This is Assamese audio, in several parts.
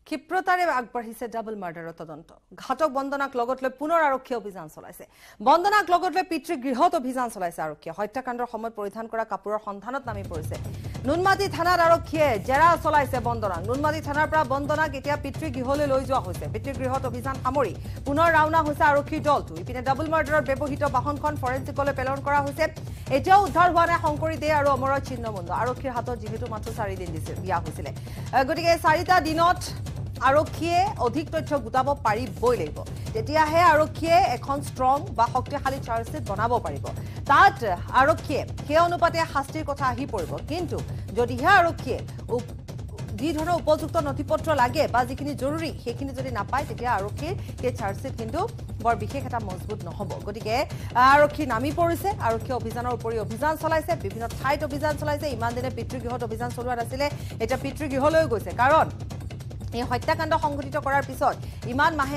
ক্ষিপ্ৰতাৰে আগবাঢ়িছে ডাবল মাৰ্ডাৰৰ তদন্ত ঘাতক বন্দনাক লগত লৈ পুনৰ আৰক্ষী অভিযান চলাইছে বন্দনাক লগত লৈ পিতৃ গৃহত অভিযান চলাইছে আৰক্ষীয়ে হত্যাকাণ্ডৰ সময়ত পৰিধান কৰা কাপোৰৰ সন্ধানত নামি পৰিছে নুনমাটি থানাৰ আৰক্ষীয়ে জেৰা চলাইছে বন্দনাক নুনমাটি থানাৰ পৰা বন্দনাক এতিয়া পিতৃ গৃহলৈ লৈ যোৱা হৈছে পিতৃ গৃহত অভিযান সামৰি পুনৰ ৰাওনা হৈছে আৰক্ষীৰ দলটো ইপিনে ডাবল মাৰ্ডাৰৰ ব্যৱহৃত বাহনখন ফৰেন্সিকলৈ প্ৰেৰণ কৰা হৈছে এতিয়াও উদ্ধাৰ হোৱা নাই শংকৰী দে আৰু অমৰৰ চিহ্নবন্ধ আৰক্ষীৰ হাতত যেহেতু মাত্ৰ 4 দিন দিয়া হৈছিল গতিকে 4টা দিনত আৰক্ষীয়ে অধিক তথ্য গোটাব পাৰিবই লাগিব তেতিয়াহে আৰক্ষীয়ে এখন ষ্ট্ৰং বা শক্তিশালী চাৰ্জশিট বনাব পাৰিব তাত আৰক্ষীয়ে সেই অনুপাতে শাস্তিৰ কথা আহি পৰিব কিন্তু যদিহে আৰক্ষীয়ে যি ধৰণৰ উপযুক্ত নথিপত্ৰ লাগে বা যিখিনি জৰুৰী সেইখিনি যদি নাপায় তেতিয়া আৰক্ষীৰ সেই চাৰ্জশিট কিন্তু বৰ বিশেষ এটা মজবুত নহব গতিকে আৰক্ষী নামি পৰিছে আৰক্ষী অভিযানৰ উপৰি অভিযান চলাইছে বিভিন্ন ঠাইত অভিযান চলাইছে ইমান দিনে পিতৃগৃহত অভিযান চলোৱা নাছিলে এটা পিতৃগৃহলৈ গৈছে কাৰণ এই হত্যাকাণ্ড সংঘটিত কৰাৰ পিছত ইমান মাহে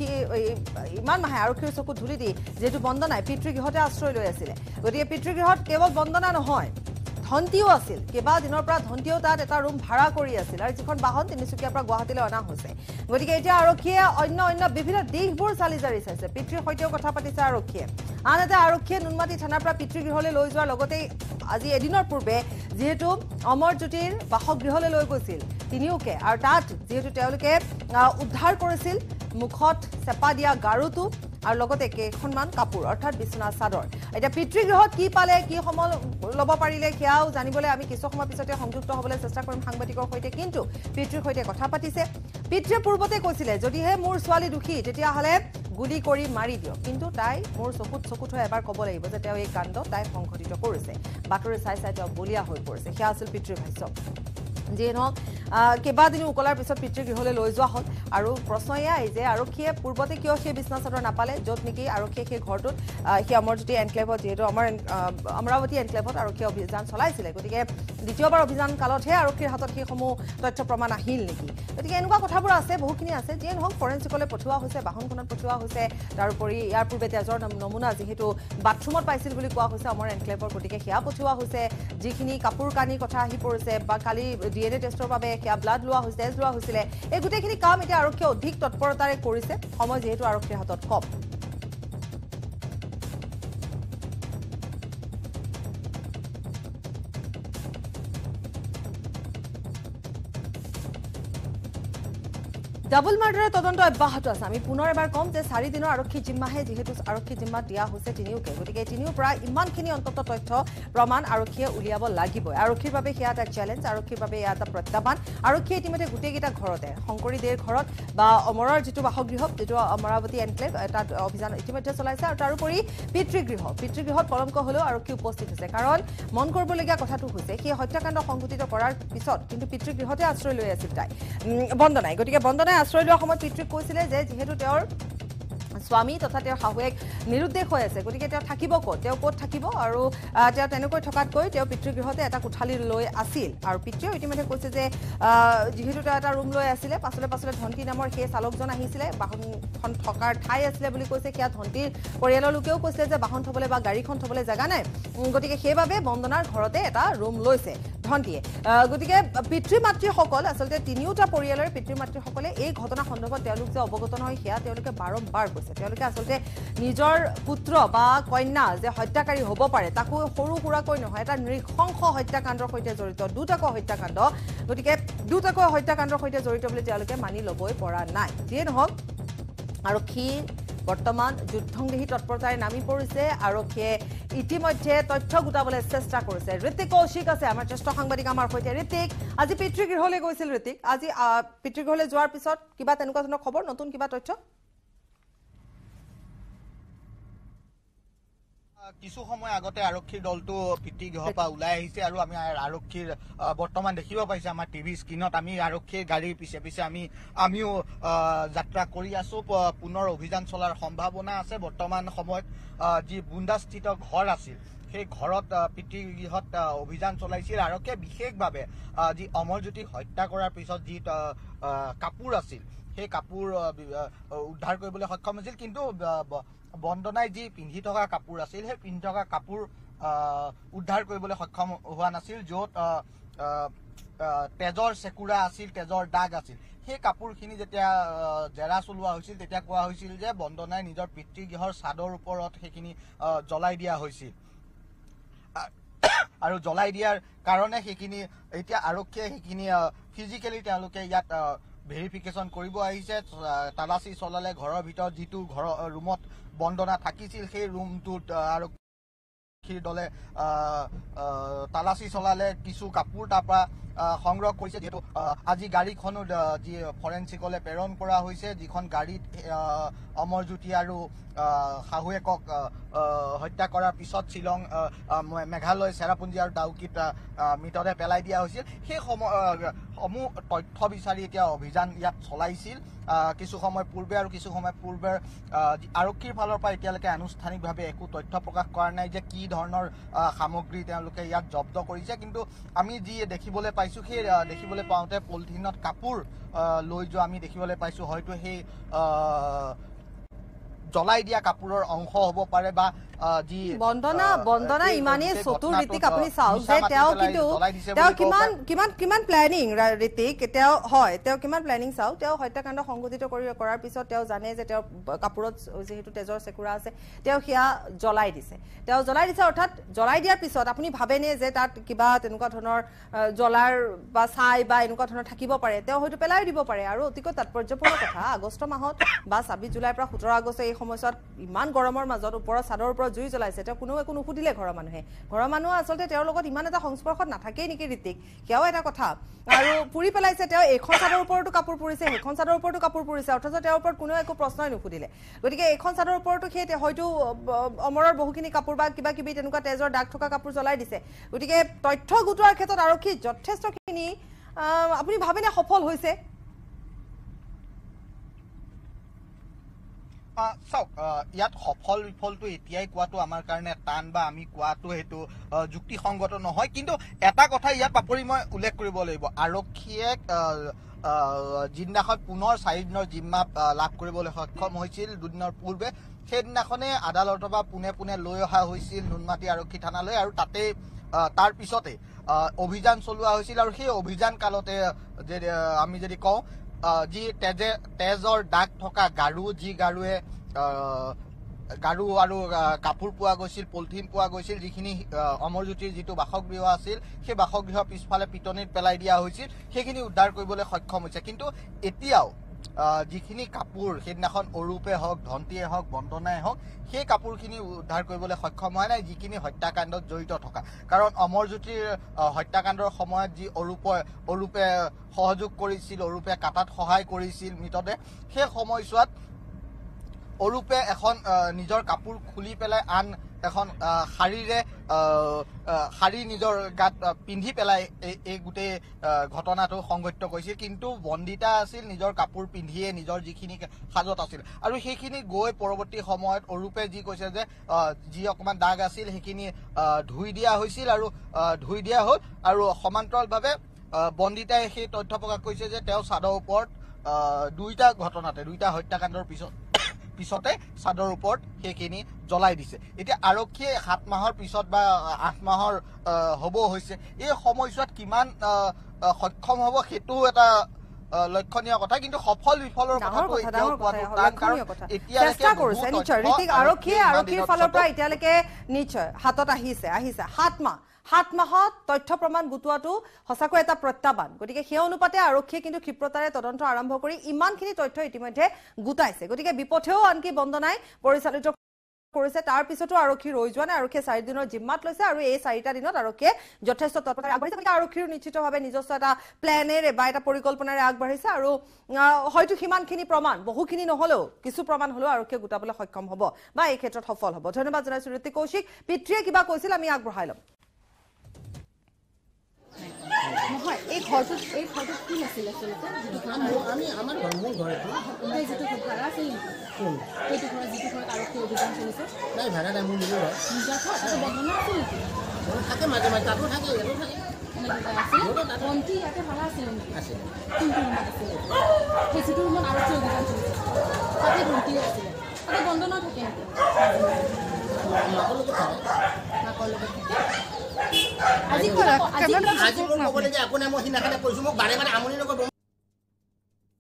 আৰক্ষীৰ চকুত ধুলি দি যেটো বন্দনাই পিতৃগৃহতে আশ্ৰয় লৈ আছিল গতিকে পিতৃগৃহত কেৱল বন্দনা নহয় ধন্তিও আছিল কেবা দিনৰ পৰা ধন্তিও তাত এটা ৰুম ভাড়া কৰি আছিল আৰু যিখন বাহন তিনিচুকীয়াৰ পৰা গুৱাহাটীলৈ অনা হৈছে গতিকে এতিয়া আৰক্ষীয়ে অন্য বিভিন্ন দিশবোৰ চালি জাৰি চাইছে পিতৃৰ সৈতেও কথা পাতিছে আৰক্ষীয়ে আনহাতে আৰক্ষীয়ে নুনমাটি থানাৰ পৰা পিতৃগৃহলৈ লৈ যোৱাৰ লগতে আজি এদিনৰ পূৰ্বে যেহেতু অমৰজ্যোতিৰ বাসগৃহলৈ লৈ গৈছিল তিনিওকে আৰু তাত যেহেতু তেওঁলোকে উদ্ধাৰ কৰিছিল মুখত চেপা দিয়া গাৰুটো আৰু লগতে কেইখনমান কাপোৰ অৰ্থাৎ বিছনা চাদৰ এটা পিতৃগৃহত কি পালে কি সমল লব পাৰিলে কিয়াও জানিবলৈ আমি কিছু সময় পিছতে সংযুক্ত হ'বলৈ চেষ্টা কৰিম সাংবাদিকৰ সৈতে কিন্তু পিতৃৰ সৈতে কথা পাতিছে পিতৃয়ে পূৰ্বতে কৈছিলে যদিহে মোৰ ছোৱালী দুখী তেতিয়া হলে গুলি কৰি মাৰি দিও কিন্তু তাই মোৰ চকুত হৈ এবাৰ ক'ব লাগিব যে তেওঁ এই কাণ্ড তাই সংঘটিত কৰিছে বাতৰি চাই তেওঁ বলিয়া হৈ পৰিছে সেয়া আছিল পিতৃৰ ভাষ্য যে নহওক কেইবাদিনো উকলাৰ পিছত পিতৃগৃহলৈ লৈ যোৱা হ'ল আৰু প্ৰশ্ন এয়াই যে আৰক্ষীয়ে পূৰ্বতে কিয় সেই বিছনা চাদৰ নাপালে য'ত নেকি আৰক্ষীয়ে সেই ঘৰটোত সেই অমৰজ্যোতি এনক্লেভত যিহেতু অমৰাৱতী এনক্লেভত আৰক্ষীয়ে অভিযান চলাইছিলে গতিকে দ্বিতীয়বাৰ অভিযান কালতহে আৰক্ষীৰ হাতত সেইসমূহ তথ্য প্ৰমাণ আহিল নেকি গতিকে এনেকুৱা কথাবোৰ আছে বহুখিনি আছে যিয়ে নহওক ফৰেন্সিকলৈ পঠোৱা হৈছে বাহনখনত পঠোৱা হৈছে তাৰোপৰি ইয়াৰ পূৰ্বে তেজৰ নমুনা যিহেতু বাথৰুমত পাইছিল বুলি কোৱা হৈছে অমৰ এনক্লেভৰ গতিকে সেয়া পঠোৱা হৈছে যিখিনি কাপোৰ কানি কথা আহি পৰিছে বা কালি DNA টেষ্টৰ বাবে কিয়া ব্লাড লোৱা হৈছে তেজ লোৱা হৈছিল এই গুটেখিনি কাম এতিয়া আৰক্ষীয়ে অধিক তৎপৰতাৰে কৰিছে সময় যেহেতু আৰক্ষীৰ হাতত কম ডাবল মাৰ্ডাৰৰ তদন্ত অব্যাহত আছে আমি পুনৰ এবাৰ কম যে 4 দিনৰ আৰক্ষী জিম্মাহে যেহেতু আৰক্ষী জিম্মা দিয়া হৈছে তিনিওকে গতিকে তিনিও পৰা ইমানখিনি অন্তত তথ্য প্ৰমাণ আৰক্ষীয়ে উলিয়াব লাগিব আৰক্ষীৰ বাবে সেয়া এটা চ্যালেঞ্জ আৰক্ষীৰ বাবে এটা প্ৰত্যাহ্বান আৰক্ষীয়ে ইতিমধ্যে গোটেইকেইটা ঘৰতে শংকৰী দেৰ ঘৰত বা অমৰৰ যিটো বাসগৃহ যিটো অমৰাৱতী এনক্লেভ তাত অভিযান ইতিমধ্যে চলাইছে আৰু তাৰোপৰি পিতৃগৃহত পলমক হলেও আৰক্ষী উপস্থিত হৈছে কাৰণ মন কৰিবলগীয়া কথাটো হৈছে সেই হত্যাকাণ্ড সংঘটিত কৰাৰ পিছত কিন্তু পিতৃগৃহতে আশ্ৰয় লৈ আছিল তাই বন্দনাই গতিকে বন্দনাই আশ্ৰয় লোৱাৰ সময়ত পিতৃক কৈছিলে যে যেহেতু তেওঁৰ স্বামী তথা তেওঁৰ শাহুৱেক নিৰুদ্দেশ হৈ আছে গতিকে তেওঁ থাকিব ক'ত থাকিব আৰু তেওঁ তেনেকৈ থকাতকৈ তেওঁ পিতৃগৃহতে এটা কোঠালি লৈ আছিল আৰু পিতৃয়ে ইতিমধ্যে কৈছে যে যেহেতু তেওঁ এটা ৰুম লৈ আছিলে পাছলে ধন্তি নামৰ সেই চালকজন আহিছিলে বাহনখন থকাৰ ঠাই আছিলে বুলি কৈছে সেয়া ধন্তিৰ পৰিয়ালৰ লোকেও কৈছিলে যে বাহন থবলৈ বা গাড়ীখন থবলৈ জাগা নাই গতিকে সেইবাবে বন্দনাৰ ঘৰতে এটা ৰুম লৈছে ধন্তিয়ে গতিকে পিতৃ মাতৃসকল আচলতে তিনিওটা পৰিয়ালৰ পিতৃ মাতৃসকলে এই ঘটনা সন্দৰ্ভত তেওঁলোক যে অৱগত নহয় সেয়া তেওঁলোকে বাৰম্বাৰ কৈছে তেওঁলোকে আচলতে নিজৰ পুত্ৰ বা কন্যা যে হত্যাকাৰী হ'ব পাৰে তাকো সৰু সুৰাকৈ নহয় এটা নৃশংস হত্যাকাণ্ডৰ সৈতে জড়িত দুটাকৈ হত্যাকাণ্ড গতিকে দুটাকৈ হত্যাকাণ্ডৰ সৈতে জড়িত বুলি তেওঁলোকে মানি ল'বই পৰা নাই যিয়ে নহওক আৰক্ষী বৰ্তমান যুদ্ধংদেহী তৎপৰতাৰে নামি পৰিছে আৰক্ষীয়ে ইতিমধ্যে তথ্য গোটাবলৈ চেষ্টা কৰিছে ঋতিক কৌশিক আছে আমাৰ জ্যেষ্ঠ সাংবাদিক আমাৰ সৈতে ঋতিক আজি পিতৃগৃহলৈ গৈছিল ঋতিক আজি পিতৃগৃহলৈ যোৱাৰ পিছত কিবা তেনেকুৱা ধৰণৰ খবৰ নতুন কিবা তথ্য কিছু সময় আগতে আৰক্ষীৰ দলটো পিতৃগৃহৰ পৰা ওলাই আহিছে আৰু আমি আৰক্ষীৰ বৰ্তমান দেখিব পাইছে আমাৰ টিভি স্ক্ৰীনত আমি আৰক্ষীৰ গাড়ীৰ পিছে আমিও যাত্ৰা কৰি আছো পুনৰ অভিযান চলাৰ সম্ভাৱনা আছে বৰ্তমান সময়ত যি বুন্দাস্থিত ঘৰ আছিল সেই ঘৰত পিতৃগৃহত অভিযান চলাইছিল আৰক্ষীয়ে বিশেষভাৱে যি অমৰজ্যোতি হত্যা কৰাৰ পিছত যি কাপোৰ আছিল সেই কাপোৰ উদ্ধাৰ কৰিবলৈ সক্ষম হৈছিল কিন্তু বন্দনাই যি পিন্ধি থকা কাপোৰ আছিল সেই পিন্ধি থকা কাপোৰ উদ্ধাৰ কৰিবলৈ সক্ষম হোৱা নাছিল য'ত তেজৰ চেকুৰা আছিল তেজৰ দাগ আছিল সেই কাপোৰখিনি যেতিয়া জেৰা চলোৱা হৈছিল তেতিয়া কোৱা হৈছিল যে বন্দনাই নিজৰ পিতৃগৃহৰ ছাদৰ ওপৰত সেইখিনি জ্বলাই দিয়া হৈছিল আৰু জ্বলাই দিয়াৰ কাৰণে সেইখিনি এতিয়া আৰক্ষীয়ে সেইখিনি ফিজিকেলি তেওঁলোকে ইয়াত ভেৰিফিকেশ্যন কৰিব আহিছে তালাচী চলালে ঘৰৰ ভিতৰত যিটো ৰুমত বন্দনা থাকিছিল সেই ৰুমটোত আৰক্ষীৰ দলে তালাচী চলালে কিছু কাপোৰ তাৰপৰা সংগ্ৰহ কৰিছে যেহেতু আজি গাড়ীখনো যি ফৰেনচিকলে প্ৰেৰণ কৰা হৈছে যিখন গাড়ীত অমৰজ্যোতি আৰু শাহুৱেকক হত্যা কৰাৰ পিছত শ্বিলং মেঘালয় চেৰাপুঞ্জী আৰু ডাউকিত মৃতদেহ পেলাই দিয়া হৈছিল সেই সমূহ তথ্য বিচাৰি এতিয়া অভিযান ইয়াত চলাইছিল কিছু সময় পূৰ্বে আৰু কিছু সময় পূৰ্বে আৰক্ষীৰ ফালৰ পৰা এতিয়ালৈকে আনুষ্ঠানিকভাৱে একো তথ্য প্ৰকাশ কৰা নাই যে কি ধৰণৰ সামগ্ৰী তেওঁলোকে ইয়াত জব্দ কৰিছে কিন্তু আমি যি দেখিবলৈ পাইছো সেই দেখিবলৈ পাওঁতে পলিথিনত কাপোৰ লৈ যোৱা আমি দেখিবলৈ পাইছো হয়তো সেই জ্বলাই দিয়া কাপোৰৰ অংশ হ'ব পাৰে বা যি বন্দনা ইমানেই চতুৰ ঋতিক আপুনি চাওক যে তেওঁ কিন্তু তেওঁ কিমান প্লেনিং ঋতিক তেওঁ কিমান প্লেনিং চাওক তেওঁ হত্যাকাণ্ড সংঘটিত কৰাৰ পিছত তেওঁ জানে যে তেওঁৰ কাপোৰত যিহেতু তেজৰ চেকুৰা আছে তেওঁ সেয়া জ্বলাই দিছে অৰ্থাৎ জ্বলাই দিয়াৰ পিছত আপুনি ভাবেনে যে তাত কিবা তেনেকুৱা ধৰণৰ জ্বলাৰ বা ছাই বা এনেকুৱা ধৰণৰ থাকিব পাৰে তেওঁ হয়তো পেলাই দিব পাৰে আৰু অতিকৈ তাৎপৰ্যপূৰ্ণ কথা আগষ্ট মাহত বা ২৬ জুলাইৰ পৰা ১৭ আগষ্ট এই সময়ছোৱাত ইমান গৰমৰ মাজত ওপৰৰ চাদৰ ওপৰত জুই জ্বলাইছে তেওঁ কোনো একো নুসুধিলে ঘৰৰ মানুহ আচলতে তেওঁৰ লগত ইমান এটা সংস্পৰ্শত নাথাকেই নেকি ঋতিক সেয়াও এটা কথা আৰু পুৰি পেলাইছে তেওঁ এইখন চাদৰ ওপৰতো কাপোৰ পুৰিছে সেইখন চাদৰ ওপৰতো কাপোৰ পুৰিছে অথচ তেওঁৰ ওপৰত কোনো একো প্ৰশ্নই নুসুধিলে গতিকে এইখন চাদৰ ওপৰতো সেই হয়তো অমৰৰ বহুখিনি কাপোৰ বা কিবা কিবি তেনেকুৱা তেজৰ দাগ থকা কাপোৰ জ্বলাই দিছে গতিকে তথ্য গোটোৱাৰ ক্ষেত্ৰত আৰক্ষী যথেষ্টখিনি আপুনি ভাবেনে সফল হৈছে চাওক ইয়াত সফল বিফলটো এতিয়াই কোৱাটো আমাৰ কাৰণে টান বা আমি কোৱাটো সেইটো যুক্তিসংগত নহয় কিন্তু এটা কথা ইয়াত পাপৰি মই উল্লেখ কৰিব লাগিব আৰক্ষীয়ে যিদিনাখন পুনৰ ৪ দিনৰ জিম্মা লাভ কৰিবলৈ সক্ষম হৈছিল দুদিনৰ পূৰ্বে সেইদিনাখনে আদালতৰ পৰা পোনে লৈ অহা হৈছিল নুনমাটি আৰক্ষী থানালৈ আৰু তাতে তাৰ পিছতে অভিযান চলোৱা হৈছিল আৰু সেই অভিযান কালতে আমি যদি কওঁ যি তেজৰ দাগ থকা গাৰু যি গাৰুৱে গাৰু আৰু কাপোৰ পোৱা গৈছিল পলিথিন পোৱা গৈছিল যিখিনি অমৰজ্যোতিৰ যিটো বাসগৃহ আছিল সেই বাসগৃহৰ পিছফালে পিটনিত পেলাই দিয়া হৈছিল সেইখিনি উদ্ধাৰ কৰিবলৈ সক্ষম হৈছে কিন্তু এতিয়াও যিখিনি কাপোৰ সেইদিনাখন অৰূপে হওক ধন্তীয়ে হওক বন্দনাই হওক সেই কাপোৰখিনি উদ্ধাৰ কৰিবলৈ সক্ষম হোৱা নাই যিখিনি হত্যাকাণ্ডত জড়িত থকা কাৰণ অমৰজ্যোতিৰ হত্যাকাণ্ডৰ সময়ত যি অৰূপে সহযোগ কৰিছিল অৰূপে কাটাত সহায় কৰিছিল মৃতদেহ সেই সময়ছোৱাত অৰূপে এখন নিজৰ কাপোৰ খুলি পেলাই আন এখন শাৰী নিজৰ গাত পিন্ধি পেলাই এই গোটেই ঘটনাটো সংঘটিত কৰিছিল কিন্তু বন্দিতা আছিল নিজৰ কাপোৰ পিন্ধিয়ে নিজৰ যিখিনি সাজত আছিল আৰু সেইখিনি গৈ পৰৱৰ্তী সময়ত অৰূপে যি কৈছে যে যি অকণমান দাগ আছিল সেইখিনি ধুই দিয়া হৈছিল আৰু ধুই দিয়া হ'ল আৰু সমান্তৰালভাৱে বন্দিতাই সেই তথ্য প্ৰকাশ কৰিছে যে তেওঁ চাদৰ ওপৰত দুইটা হত্যাকাণ্ডৰ পিছতে চাদৰ ওপৰত সেইখিনি জ্বলাই দিছে এতিয়া আৰক্ষীয়ে ৭ মাহৰ পিছত বা ৮ মাহৰ হ'ব হৈছে এই সময়ছোৱাত কিমান সক্ষম হ'ব সেইটো এটা লক্ষণীয় কথা কিন্তু সফল বিফলৰ কথাটো এতিয়াও কোৱাটো টান কাৰণ এতিয়ালৈকে চেষ্টা কৰিছে নিশ্চয় ঋতিক আৰক্ষীৰ ফালৰ পৰা এতিয়ালৈকে নিশ্চয় হাতত আহিছে ৭ মাহত তথ্য প্ৰমাণ গোটোৱাটো সঁচাকৈ এটা প্ৰত্যাহ্বান গতিকে সেই অনুপাতে আৰক্ষীয়ে কিন্তু ক্ষিপ্ৰতাৰে তদন্ত আৰম্ভ কৰি ইমানখিনি তথ্য ইতিমধ্যে গোটাইছে গতিকে বিপথেও আনকি বন্দনাই পৰিচালিত কৰিছে তাৰ পিছতো আৰক্ষী ৰৈ যোৱা নাই আৰক্ষীয়ে ৪ দিনৰ জিম্মাত লৈছে আৰু এই ৪টা দিনত আৰক্ষীয়ে যথেষ্ট তৎপৰতাৰে আগবাঢ়িছে আৰক্ষীৰ নিশ্চিতভাৱে নিজস্ব এটা প্লেনেৰে বা এটা পৰিকল্পনাৰে আগবাঢ়িছে আৰু হয়তো সিমানখিনি প্ৰমাণ বহুখিনি নহলেও কিছু প্ৰমাণ হলেও আৰক্ষীয়ে গোটাবলৈ সক্ষম হ'ব বা এই ক্ষেত্ৰত সফল হ'ব ধন্যবাদ জনাইছো ঋতিক কৌশিক পিতৃয়ে কিবা কৈছিল আমি আগবঢ়াই ল'ম নহয় এই ঘৰটোত কি নাছিল আচলতে আমাৰ মোৰ ঘৰ যিটো ভাড়া আছিল সেইটো ঘৰ যিটো ঘৰত আৰক্ষী অভিযান চলিছে নাই ভাড়া নাই মোৰ নিজৰ ঘৰ বন্ধনা আছিল নেকি থাকে মাজে তাতো থাকে ভণ্টি ইয়াতে ভাড়া আছিল নেকি আছিল কোনটো ৰুমত আছিল সেই যিটো ৰুমত আৰক্ষী অভিযান চলিছে তাতে ভণ্টি আছিলে তাতে বন্ধনা থাকে নেকি মাকৰ লগত থাকে আজি মোৰ ক'বলগীয়া একো নাই মই সিদিনাখনে কৈছোঁ মোক বাৰে বাৰে আমনি নকৰিব